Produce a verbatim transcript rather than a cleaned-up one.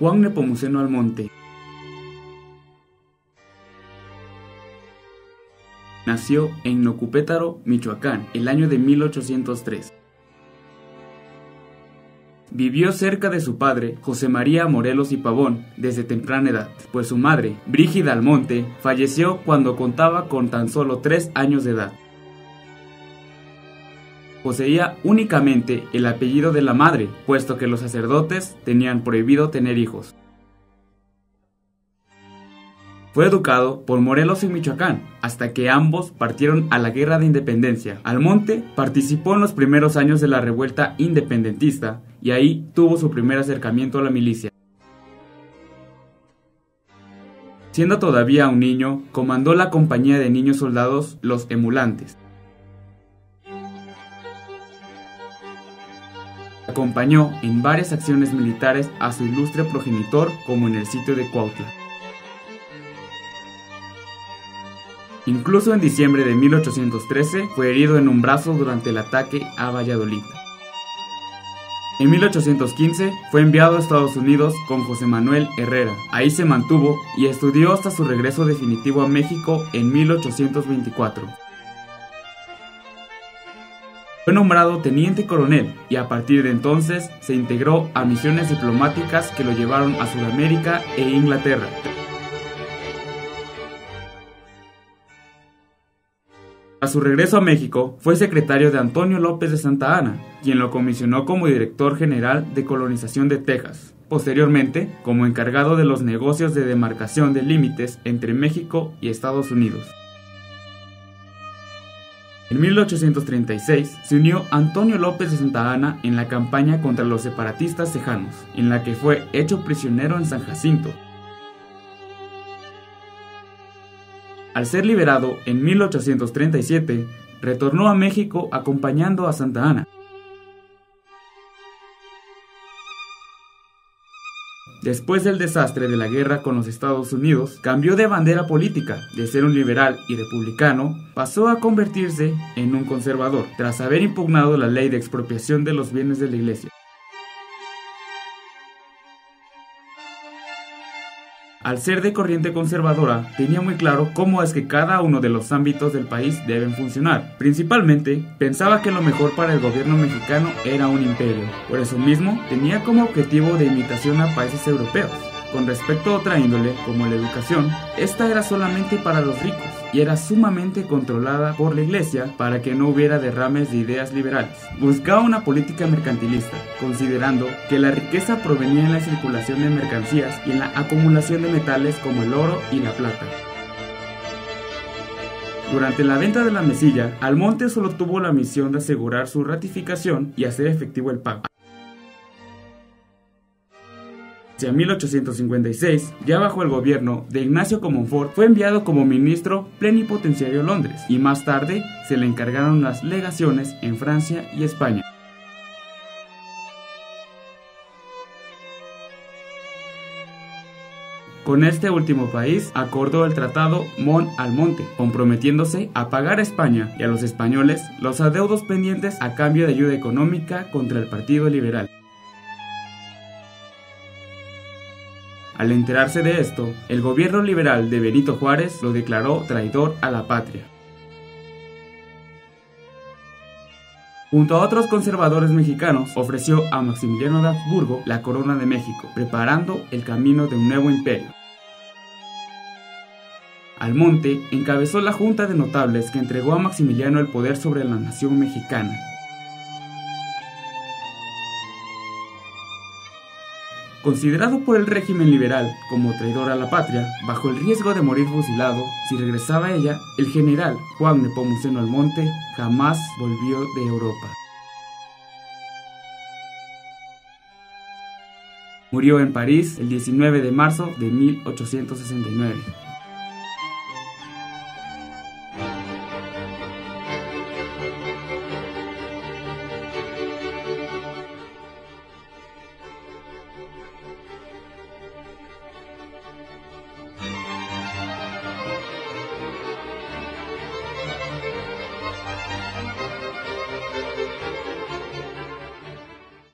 Juan Nepomuceno Almonte. Nació en Nocupétaro, Michoacán, el año de mil ochocientos tres. Vivió cerca de su padre, José María Morelos y Pavón, desde temprana edad, pues su madre, Brígida Almonte, falleció cuando contaba con tan solo tres años de edad. Poseía únicamente el apellido de la madre, puesto que los sacerdotes tenían prohibido tener hijos. Fue educado por Morelos en Michoacán, hasta que ambos partieron a la Guerra de Independencia. Almonte participó en los primeros años de la revuelta independentista y ahí tuvo su primer acercamiento a la milicia. Siendo todavía un niño, comandó la compañía de niños soldados Los Emulantes. Acompañó en varias acciones militares a su ilustre progenitor, como en el sitio de Cuautla. Incluso en diciembre de mil ochocientos trece fue herido en un brazo durante el ataque a Valladolid. En mil ochocientos quince fue enviado a Estados Unidos con José Manuel Herrera. Ahí se mantuvo y estudió hasta su regreso definitivo a México en mil ochocientos veinticuatro. Fue nombrado teniente coronel y a partir de entonces se integró a misiones diplomáticas que lo llevaron a Sudamérica e Inglaterra. A su regreso a México, fue secretario de Antonio López de Santa Anna, quien lo comisionó como director general de colonización de Texas. Posteriormente, como encargado de los negocios de demarcación de límites entre México y Estados Unidos. En mil ochocientos treinta y seis se unió Antonio López de Santa Anna en la campaña contra los separatistas tejanos, en la que fue hecho prisionero en San Jacinto. Al ser liberado en mil ochocientos treinta y siete, retornó a México acompañando a Santa Anna. Después del desastre de la guerra con los Estados Unidos, cambió de bandera política. De ser un liberal y republicano, pasó a convertirse en un conservador, tras haber impugnado la ley de expropiación de los bienes de la Iglesia. Al ser de corriente conservadora, tenía muy claro cómo es que cada uno de los ámbitos del país deben funcionar. Principalmente, pensaba que lo mejor para el gobierno mexicano era un imperio. Por eso mismo, tenía como objetivo de imitación a países europeos. Con respecto a otra índole, como la educación, esta era solamente para los ricos y era sumamente controlada por la Iglesia para que no hubiera derrames de ideas liberales. Buscaba una política mercantilista, considerando que la riqueza provenía en la circulación de mercancías y en la acumulación de metales como el oro y la plata. Durante la venta de la mesilla, Almonte solo tuvo la misión de asegurar su ratificación y hacer efectivo el pago. Hacia mil ochocientos cincuenta y seis, ya bajo el gobierno de Ignacio Comonfort, fue enviado como ministro plenipotenciario a Londres y más tarde se le encargaron las legaciones en Francia y España. Con este último país acordó el Tratado Mon-Almonte, comprometiéndose a pagar a España y a los españoles los adeudos pendientes a cambio de ayuda económica contra el Partido Liberal. Al enterarse de esto, el gobierno liberal de Benito Juárez lo declaró traidor a la patria. Junto a otros conservadores mexicanos, ofreció a Maximiliano de Habsburgo la corona de México, preparando el camino de un nuevo imperio. Almonte encabezó la junta de notables que entregó a Maximiliano el poder sobre la nación mexicana. Considerado por el régimen liberal como traidor a la patria, bajo el riesgo de morir fusilado si regresaba a ella, el general Juan Nepomuceno Almonte jamás volvió de Europa. Murió en París el diecinueve de marzo de mil ochocientos sesenta y nueve.